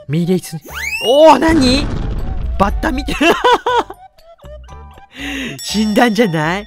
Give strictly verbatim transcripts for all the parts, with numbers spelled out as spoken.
命令す、おお、なにバッタみたいな。死んだんじゃない？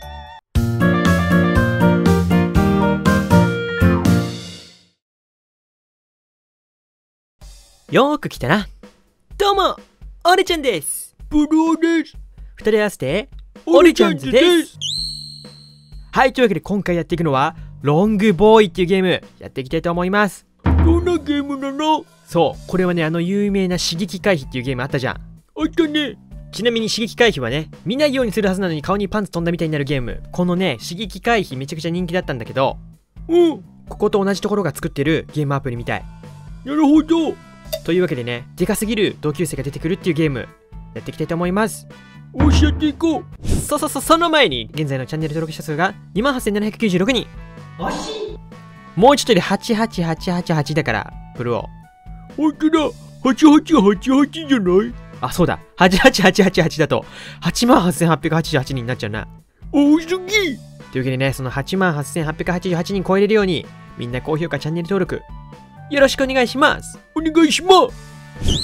よーく来たな。どうも、オレちゃんです。 ブルーです。 二人合わせて、オレちゃんズです。はい、というわけで今回やっていくのは、ロングボーイっていうゲーム、やっていきたいと思います。 どんなゲームなの？ そう、これはね、あの有名な刺激回避っていうゲームあったじゃん。 あったね。 ちなみに刺激回避はね、見ないようにするはずなのに顔にパンツ飛んだみたいになるゲーム。このね、刺激回避めちゃくちゃ人気だったんだけど、 うん。 ここと同じところが作ってるゲームアプリみたい。 なるほど。 というわけでね、でかすぎる同級生が出てくるっていうゲーム、やっていきたいと思います。 おしやっていこう。 そうそうそう、その前に、現在のチャンネル登録者数が にまんはっせんななひゃくきゅうじゅうろくにん。惜しい。もうちょっとではちはちはちはちはちだから、プロ。 ほんとだ。はちはちはちはちじゃない？ あ、そうだ。はちはちはちはちはちだと、はちまんはっせんはっぴゃくはちじゅうはちにんになっちゃうな。 多すぎ。 というわけでね、そのはちまんはっせんはっぴゃくはちじゅうはちにん超えれるように、みんな高評価、チャンネル登録、よろしくお願いします。 お願いします。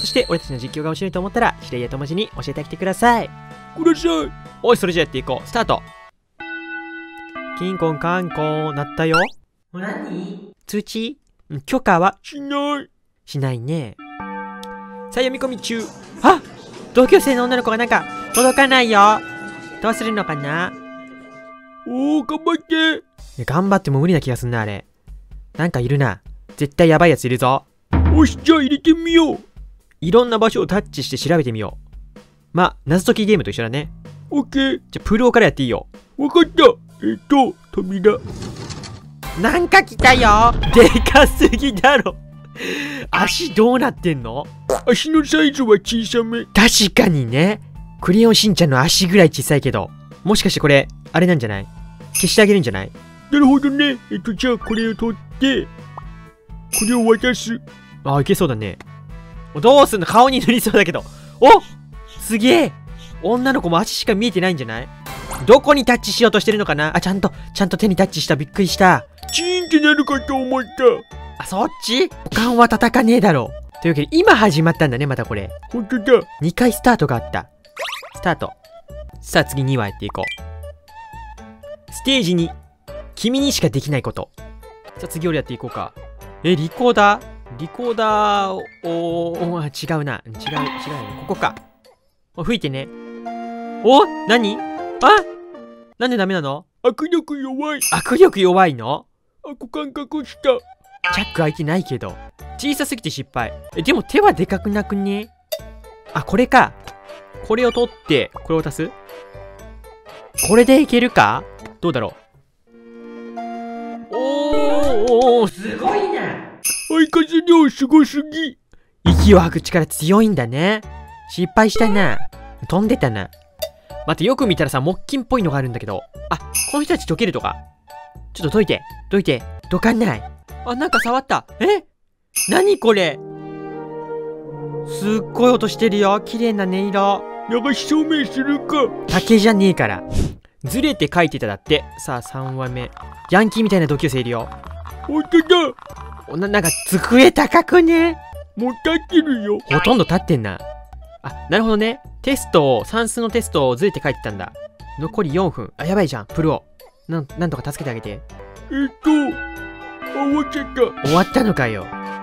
そして、俺たちの実況が面白いと思ったら、指令や友達に教えてきてください。 ください。 おい、それじゃあやっていこう。スタート。キンコンカンコン、鳴ったよ。 何？ 通知？許可はしない。 しないね。さあ、読み込み中。あ、同級生の女の子がなんか、届かないよ。どうするのかな？ おー、頑張って。 いや、頑張っても無理な気がすんな、あれ。なんかいるな。絶対やばいやついるぞ。 おし、じゃあ入れてみよう。 いろんな場所をタッチして調べてみよう。まあ、謎解きゲームと一緒だね。 オッケー。 じゃあ、プロからやっていいよ。 わかった。えっと、扉。 なんか来たよ。でかすぎだろ。足どうなってんの？ 足のサイズは小さめ。 確かにね。クレヨンしんちゃんの足ぐらい小さいけど、もしかしてこれ、あれなんじゃない？消してあげるんじゃない？ なるほどね。えっと、じゃあこれを取って、これを渡す。 あ、いけそうだね。どうすんの？顔に塗りそうだけど。お！すげえ！女の子も足しか見えてないんじゃない？どこにタッチしようとしてるのかなあ、ちゃんと、ちゃんと手にタッチした。びっくりした。 チーンってなるかと思った。 あ、そっち？股間は叩かねえだろ。というわけで、今始まったんだね、またこれ。 ほんとだ。 にかいスタートがあった。スタート。さあ、次にわやっていこう。ステージに、君にしかできないこと。さあ、次俺やっていこうか。え、リコーダーリコーダーを、おー、違うな。違う、違うよ。ここか。お、吹いてね。お？何？あ？なんでダメなの？ 握力弱い。 握力弱いの？ あ、股間隠した。 チャック開いてないけど。小さすぎて失敗。え、でも手はでかくなくね？あ、これか。これを取って、これを足す？これでいけるか？どうだろう？おー、おー、すごいな。 相風量すごすぎ。 息を吐く力強いんだね。失敗したな。飛んでたな。待って、よく見たらさ、木琴っぽいのがあるんだけど。あ、この人たち解けるとか。ちょっと解いて、解いて、解かない。あ、なんか触った。え？何これ？すっごい音してるよ。綺麗な音色。 流しそうめんするか。 竹じゃねえから。ずれて書いてただって。さあ、さんわめ。ヤンキーみたいな同級生いるよ。 ほんとだ。 おな、なんか、机高くね？ もう立ってるよ。 ほとんど立ってんな。あ、なるほどね。テストを、算数のテストをずれて書いてたんだ。残りよんぷん。あ、やばいじゃん。プロ。なん、なんとか助けてあげて。 えっと、あ、終わっちゃった。 終わったのかよ。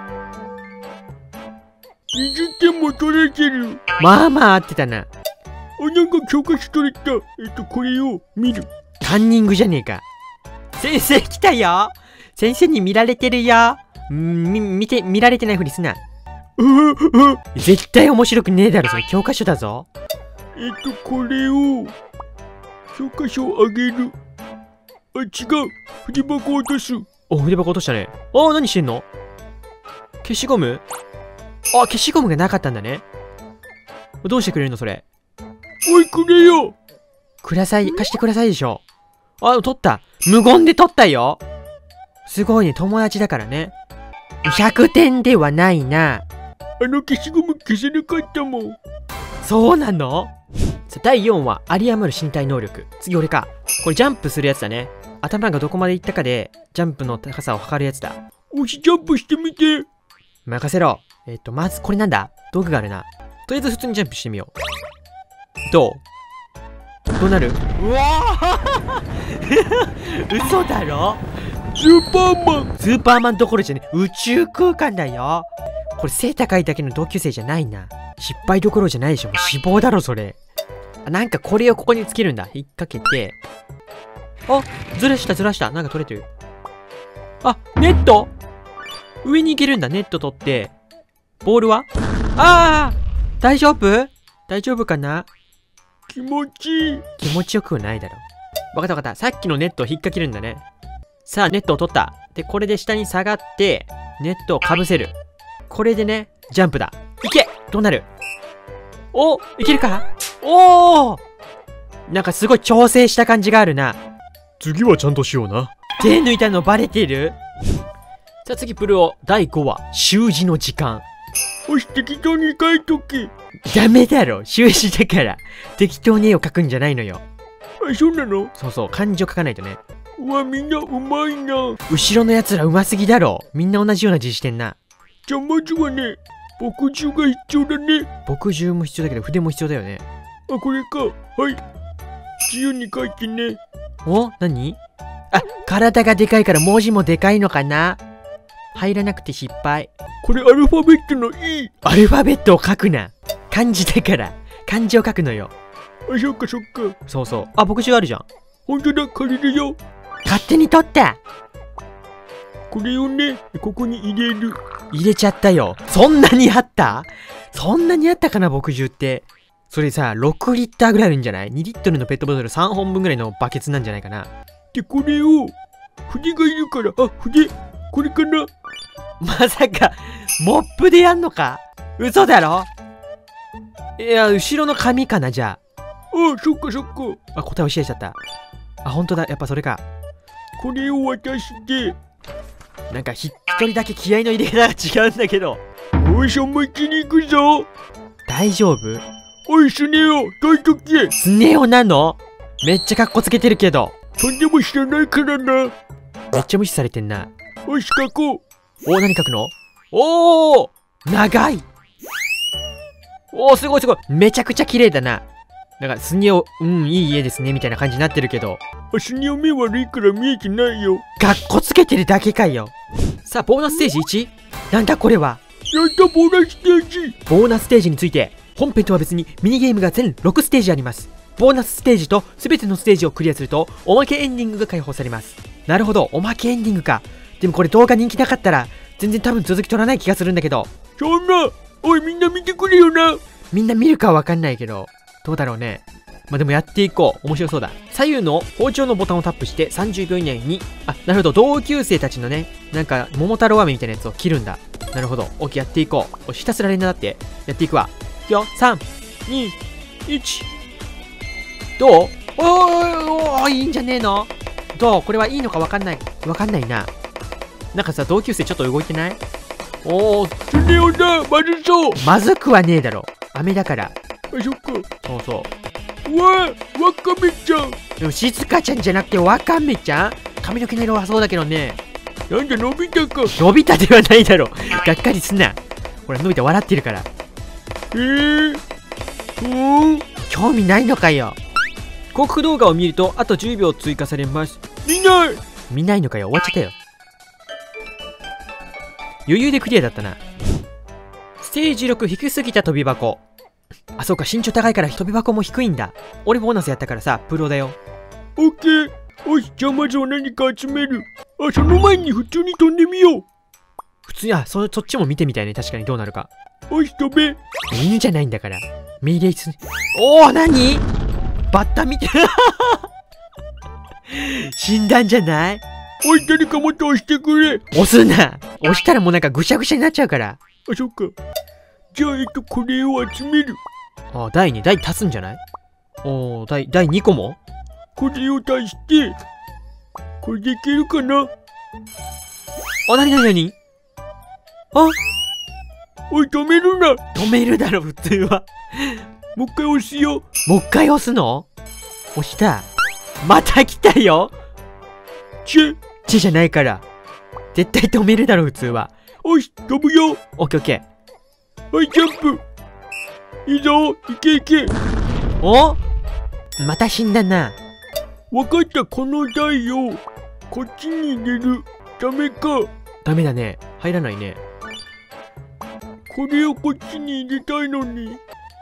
にじゅってんも取れてる。 まあまあ合ってたな。 あ、なんか教科書取れた。えっと、これを見る。 カンニングじゃねえか。先生来たよ。先生に見られてるよ。んみ、見て、見られてないふりすな。絶対面白くねえだろ、それ教科書だぞ。 えっと、これを、教科書をあげる。あ、違う。筆箱落とす。 お、筆箱落としたね。ああ、何してんの？消しゴム？あ、消しゴムがなかったんだね。どうしてくれるの、それ。 おい、くれよ。 ください、貸してくださいでしょ。あ、取った。無言で取ったよ。すごいね、友達だからね。ひゃくてんではないな。 あの消しゴム消せなかったもん。 そうなの？さあ、だいよんわ、有り余る身体能力。次俺か。これジャンプするやつだね。頭がどこまで行ったかで、ジャンプの高さを測るやつだ。 おし、ジャンプしてみて。 任せろ。 えっと、まず、これなんだ？道具があるな。とりあえず普通にジャンプしてみよう。どう？どうなる？うわー嘘だろ？ スーパーマン。 スーパーマンどころじゃねえ。宇宙空間だよ。これ背高いだけの同級生じゃないな。失敗どころじゃないでしょ。もう死亡だろ、それ。あ、なんかこれをここにつけるんだ。引っ掛けて。あ、ずらしたずらした。なんか取れてる。あ、ネット上に行けるんだ。ネット取って。ボールはああ大丈夫大丈夫かな？ 気持ちいい。 気持ちよくはないだろ。わかったわかった。さっきのネットを引っ掛けるんだね。さあ、ネットを取った。で、これで下に下がって、ネットをかぶせる。これでね、ジャンプだ。いけ！どうなる？お！いけるか？おお！なんかすごい調整した感じがあるな。 次はちゃんとしような。 手抜いたのバレてる？さあ次、プルオだいごわ、習字の時間。 よし、適当に書いとけ。 ダメだろ、習字だから。適当に絵を描くんじゃないのよ。 あ、そうなの？ そうそう、漢字を書かないとね。 うわ、みんなうまいな。 後ろのやつらうますぎだろ。みんな同じような字してんな。 じゃあまずはね、墨汁が必要だね。 墨汁も必要だけど筆も必要だよね。 あ、これか。はい。自由に書いてね。 お？何？あ、体がでかいから文字もでかいのかな？入らなくて失敗。 これアルファベットの E。 アルファベットを書くな。漢字だから。漢字を書くのよ。 あ、そっかそっか。 そうそう。あ、墨汁あるじゃん。 ほんとだ、借りるよ。 勝手に取った。 これをね、ここに入れる。 入れちゃったよ。そんなにあった？そんなにあったかな、墨汁って。それさ、ろくリッターぐらいあるんじゃない？ に リットルのペットボトルさんほんぶんぐらいのバケツなんじゃないかな。 で、これを、筆がいるから、あ、筆、これかな。 まさか、モップでやんのか？嘘だろ？いや、後ろの紙かな、じゃあ。 あ、そっかそっか。 あ、答え教えちゃった。あ、ほんとだ、やっぱそれか。 これを渡して、 なんかひ一人だけ気合の入れ方が違うんだけど。 おい、そのうちに行くぞ。 大丈夫？ おい、スネ夫、解いとけ。 スネ夫なの？めっちゃカッコつけてるけど。 とんでも知らないからな。 めっちゃ無視されてんな。 おい、書こう。 お、何書くの？おお長い。おお、すごいすごい。めちゃくちゃ綺麗だな。なんか、スネ夫、うん、いい家ですね、みたいな感じになってるけど。 あ、スネ夫目悪いから見えてないよ。 かっこつけてるだけかよ。さあ、ボーナスステージ いち？ なんだこれは。 やった、ボーナスステージ。 ボーナスステージについて、本編とは別にミニゲームが全ろくステージあります。ボーナスステージと全てのステージをクリアすると、おまけエンディングが解放されます。なるほど、おまけエンディングか。でもこれ動画人気なかったら、全然多分続き取らない気がするんだけど。 そんな、おい、みんな見てくれよな。 みんな見るかはわかんないけど、どうだろうね。まあ、でもやっていこう。面白そうだ。左右の包丁のボタンをタップしてさんじゅうびょう以内に、あ、なるほど、同級生たちのね、なんか、桃太郎飴みたいなやつを切るんだ。なるほど。オッケー、やっていこう。おし、ひたすら連打だって。やっていくわ。いくよ。さん、に、いち。どう？おーおーいいんじゃねえの？どう？これはいいのかわかんない。わかんないな。なんかさ、同級生ちょっと動いてない？おー、 スネ夫だ、まずそう。 まずくはねえだろ。飴だから。 あ、そっか。 そうそう。 うわ、わかめちゃん。 でも静香ちゃんじゃなくてわかめちゃん？髪の毛の色はそうだけどね。 なんだ、のび太か。 のび太ではないだろ。がっかりすんな。ほら、のび太笑ってるから。 えー、うーん。 興味ないのかよ。広告動画を見るとあとじゅうびょう追加されます。 見ない。 見ないのかよ。終わっちゃったよ。余裕でクリアだったな。ステージろく、低すぎた飛び箱。あ、そうか、身長高いから飛び箱も低いんだ。俺ボーナスやったからさ、プロだよ。 オッケー。よし、じゃあまずは何か集める。あ、その前に普通に飛んでみよう。 普通に、あ、そ、そっちも見てみたいね。確かにどうなるか。 よし、飛べ。 犬じゃないんだから。命令す、おお、なに？バッタ見て死んだんじゃない？ おい、誰かもっと押してくれ。 押すな。押したらもうなんかぐしゃぐしゃになっちゃうから。 あ、そっか。じゃあ、えっと、これを集める。 あ、だいに、だい足すんじゃない？おー、だい、だいにこも？ これを足して、これでいけるかな？ あ、なになになに？あ、 おい、止めるな。 止めるだろ、普通は。 もう一回押すよ。 もう一回押すの？押した。また来たよ。 チェ。 チェじゃないから。絶対止めるだろ、普通は。 よし、飛ぶよ。 オッケーオッケー。 はい、ジャンプ。いいぞ、いけいけ。 お、また死んだな。 わかった、この台をこっちに入れる。ダメか。 ダメだね。入らないね。 これをこっちに入れたいのに。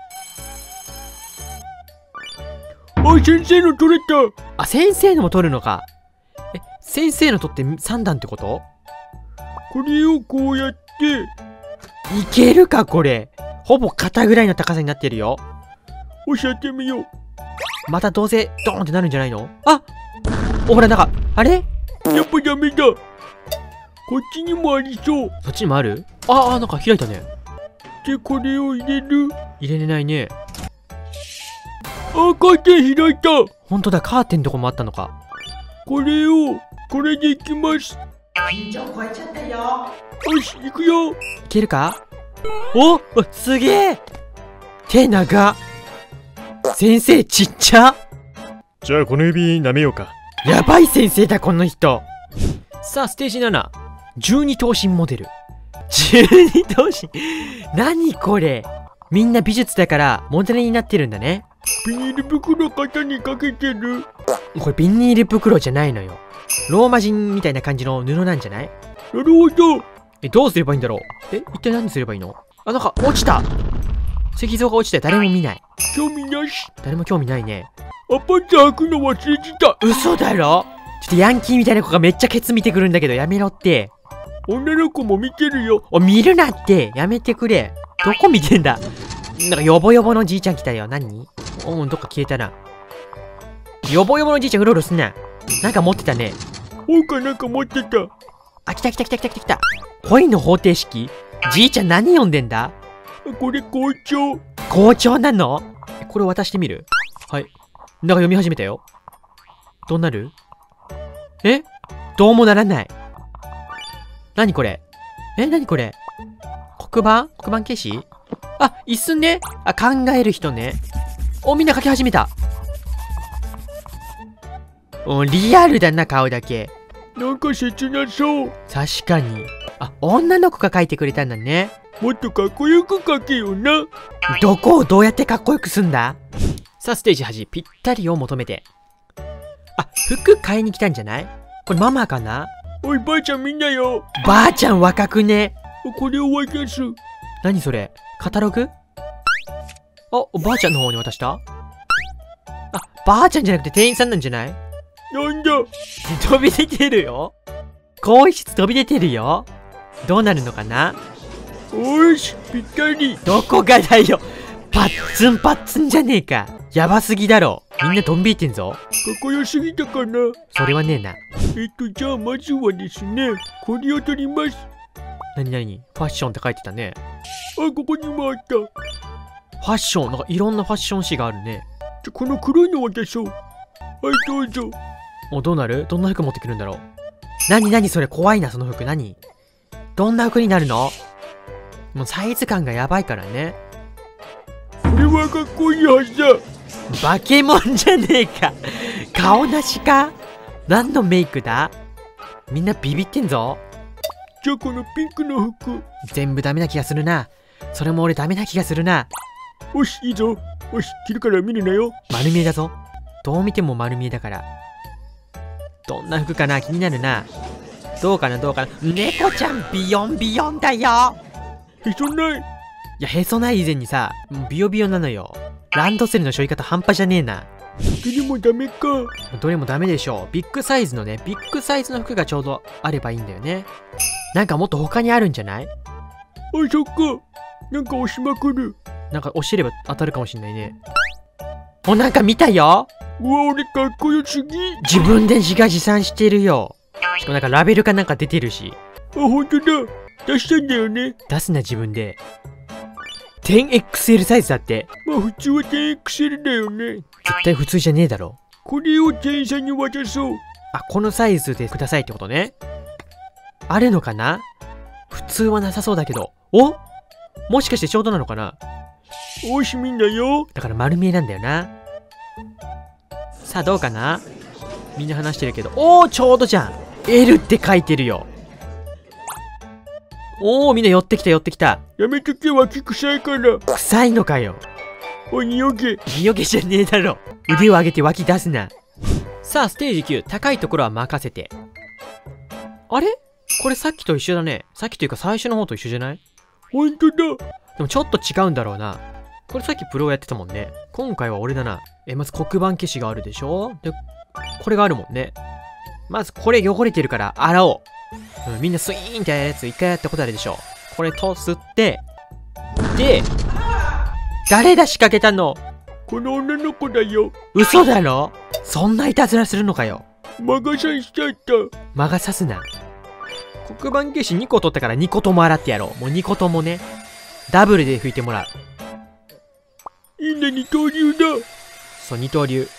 あ、先生の取れた。 あ、先生のも取るのか。え、先生の取ってさん段ってこと？ これをこうやって。 いけるかこれ。ほぼ肩ぐらいの高さになってるよ。 おしやってみよう。 またどうせドーンってなるんじゃないの？あ、お、ほらなんかあれ？ やっぱダメだ。こっちにもありそう。 そっちにもある？ああ、なんか開いたね。 で、これを入れる。 入れれないね。 あ、カーテン開いた。 ほんとだ、カーテンとこもあったのか。 これをこれでいきます。 緊張超えちゃったよ。 よし、行くよ。 いけるか？お、すげえ。手長っ。先生ちっちゃ。 じゃあこの指舐めようか。 やばい先生だこの人。さあステージなな、じゅうに頭身モデル。じゅうに頭身何これ。みんな美術だからモデルになってるんだね。 ビニール袋肩にかけてる。 これビニール袋じゃないのよ。ローマ人みたいな感じの布なんじゃない？ なるほど。 え、どうすればいいんだろう。え、一体何すればいいの？あ、なんか落ちた。石像が落ちて誰も見ない。 興味なし。 誰も興味ないね。 あ、パンツ履くの忘れてた。 嘘だろ。ちょっとヤンキーみたいな子がめっちゃケツ見てくるんだけどやめろって。 女の子も見てるよ。 お、見るなってやめてくれ。どこ見てんだ。なんかヨボヨボのじいちゃん来たよ。何？おん、どっか消えたな。ヨボヨボのじいちゃんうろうろすんな。なんか持ってたね。 おうかなんか持ってた。 あ、来た来た来た来た来た来た。恋の方程式？じいちゃん何読んでんだ？ これ校長。 校長なの？これ渡してみる？はい。なんか読み始めたよ。どうなる？え？どうもならない。何これ？え？何これ？黒板？黒板消し？あ、一寸ね。あ、考える人ね。お、みんな書き始めた。お、リアルだな、顔だけ。 なんか切なそう。 確かに。あ、女の子が書いてくれたんだね。 もっとかっこよく書けよな。 どこをどうやってかっこよくすんだ？さあ、ステージはち、ぴったりを求めて。あ、服買いに来たんじゃない？これママかな？ おい、ばあちゃんみんなよ。 ばあちゃん若くね。 これを渡す。 何それ？カタログ？あ、おばあちゃんの方に渡した？あ、ばあちゃんじゃなくて店員さんなんじゃない？ なんだ？ 飛び出てるよ。更衣室飛び出てるよ。どうなるのかな？ おし、ぴったり。 どこがだよ。パッツンパッツンじゃねえか。やばすぎだろ。みんなドン引いてんぞ。 かっこよすぎたかな。 それはねえな。 えっと、じゃあまずはですね、これを取ります。 なになに？ファッションって書いてたね。 あ、ここにもあった。 ファッション、なんかいろんなファッション誌があるね。 じゃ、この黒いの渡そう。はい、どうぞ。 お、どうなる？どんな服持ってくるんだろう。なになにそれ、怖いな、その服。なに？どんな服になるの？もうサイズ感がやばいからね。 これはかっこいいはずだ。 バケモンじゃねえか。顔なしか？何のメイクだ？みんなビビってんぞ。 じゃあこのピンクの服。 全部ダメな気がするな。それも俺ダメな気がするな。 よし、いいぞ。よし、着るから見るなよ。 丸見えだぞ。どう見ても丸見えだから。どんな服かな？気になるな。どうかなどうかな。猫ちゃんビヨンビヨンだよ。 へそない。 いや、へそない以前にさ、もうビヨビヨなのよ。ランドセルの背負い方半端じゃねえな。 どれもダメか。 どれもダメでしょう。ビッグサイズのね、ビッグサイズの服がちょうどあればいいんだよね。なんかもっと他にあるんじゃない？ あ、そっか。なんか押しまくる。 なんか押してれば当たるかもしんないね。お、なんか見たよ。 うわ、俺かっこよすぎ。 自分で自画自賛してるよ。しかもなんかラベルかなんか出てるし。 あ、ほんとだ。出したんだよね。 出すな自分で。テンエックスエル サイズだって。 まあ普通は テンエックスエル だよね。 絶対普通じゃねえだろ。 これを店員さんに渡そう。 あ、このサイズでくださいってことね。あるのかな？普通はなさそうだけど。お？もしかしてちょうどなのかな？ おし、みんなよ。 だから丸見えなんだよな。さあどうかな？みんな話してるけど。おー、ちょうどじゃん。L って書いてるよ。 おお、みんな寄ってきた寄ってきた。 やめとけ、脇臭いから。 臭いのかよ。 おい、匂け。 匂けじゃねえだろ。腕を上げて脇出すな。さあ、ステージきゅう、高いところは任せて。あれこれさっきと一緒だね。さっきというか最初の方と一緒じゃない？ ほんとだ。 でもちょっと違うんだろうな。これさっきプロやってたもんね。今回は俺だな。え、まず黒板消しがあるでしょ？で、これがあるもんね。まずこれ汚れてるから洗おう。うん、みんなスイーンってやつ一回やったことあるでしょ。これと吸って、で、誰だ仕掛けたの？ この女の子だよ。 嘘だろ？そんないたずらするのかよ。 魔が差しちゃった。 魔が差すな。黒板消しにこ取ったからにことも洗ってやろう。もうにこともね。ダブルで拭いてもらう。 いいね、二刀流だ。 そう、二刀流。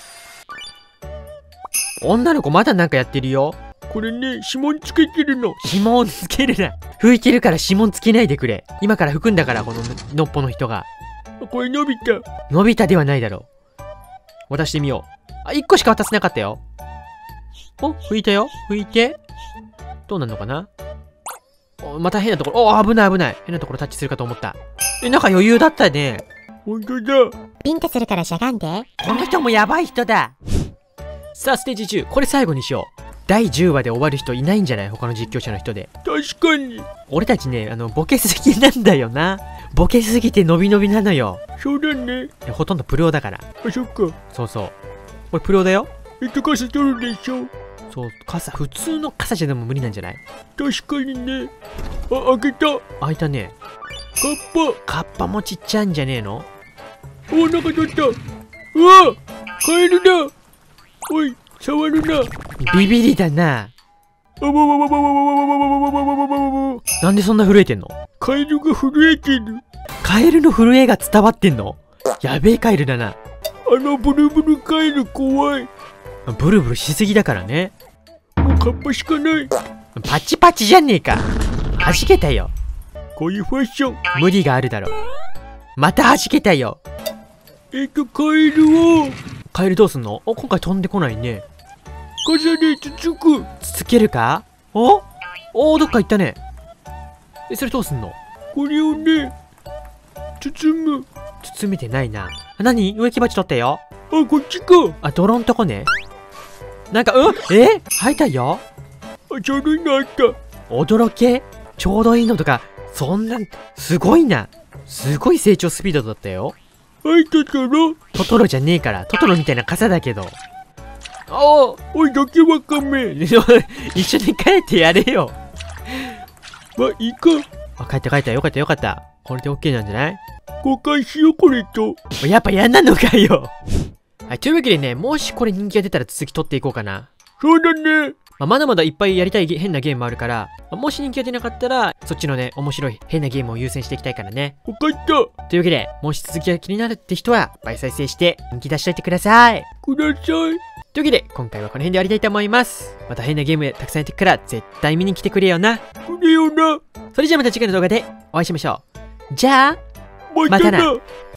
女の子まだなんかやってるよ。 これね、指紋つけてるの。 指紋つけるな。拭いてるから指紋つけないでくれ。今から拭くんだから、こののっぽの人が。 これ伸びた。 伸びたではないだろう。渡してみよう。あ、いっこしか渡せなかったよ。お、拭いたよ。拭いて。どうなんのかな？お、また変なところ。お、危ない危ない。変なところタッチするかと思った。え、なんか余裕だったね。 ほんとだ。 ピンクするからしゃがんで。 この人もやばい人だ。さあ、ステージじゅう。これ最後にしよう。だいじゅうわで終わる人いないんじゃない？他の実況者の人で。 確かに。 俺たちね、あの、ボケすぎなんだよな。ボケすぎて伸び伸びなのよ。 そうだね。 ほとんどプロだから。 あ、そっか。 そうそう。これプロだよ。 えっと、傘取るでしょ。 そう、傘、普通の傘じゃでも無理なんじゃない？ 確かにね。あ、開けた。 開いたね。 カッパ。 カッパもちっちゃいんじゃねえの？ お、なんか取った。うわ！カエルだ。おい、触るな。 ビビりだな。 あわわわわわわわわわわわわわわ。 なんでそんな震えてんの？ カエルが震えてる。 カエルの震えが伝わってんの？やべえカエルだな。 あのブルブルカエル怖い。 ブルブルしすぎだからね。 もうカッパしかない。 パチパチじゃねえか。弾けたよ。 こういうファッション。 無理があるだろ。また弾けたよ。 えっと、カエルを。 カエルどうすんの？お、今回飛んでこないね。 傘でつつく。 つつけるか？おおー、どっか行ったね。え、それどうすんの？ これをね、包む。 包めてないな。何？植木鉢取ったよ。 あ、こっちか。 あ、泥んとこね。なんか、うん？え？吐いたよ。 あ、ちょうどいいのあった。 驚け？ちょうどいいのとか、そんな、すごいな。すごい成長スピードだったよ。 はい、トトロ。 トトロじゃねえから、トトロみたいな傘だけど。おおおい、どけわかめ。 一緒に帰ってやれよ。 ま、いいか。 あ、帰った帰った。よかったよかった。これで OK なんじゃない？ 交換しよう、これと。 やっぱやんなのかよ。はい、というわけでね、もしこれ人気が出たら続き取っていこうかな。 そうだね。 まあ、まだまだいっぱいやりたい変なゲームもあるから、まあ、もし人気が出なかったら、そっちのね、面白い変なゲームを優先していきたいからね。 わかった。 というわけで、もし続きが気になるって人は、いっぱい再生して人気出しといてください。 ください。 というわけで、今回はこの辺で終わりたいと思います。また変なゲームたくさんやっていくから、絶対見に来てくれよな。 くれよな。 それじゃあまた次回の動画でお会いしましょう。じゃあ、 またな。 またな。